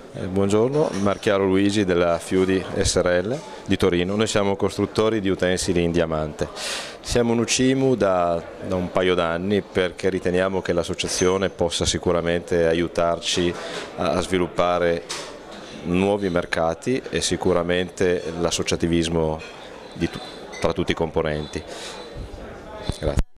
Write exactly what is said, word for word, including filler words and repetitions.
Eh, buongiorno, Marchiaro Luigi della Fiudi S R L di Torino. Noi siamo costruttori di utensili in diamante. Siamo un U C I M U da, da un paio d'anni perché riteniamo che l'associazione possa sicuramente aiutarci a, a sviluppare nuovi mercati e sicuramente l'associativismo tra tutti i componenti. Grazie.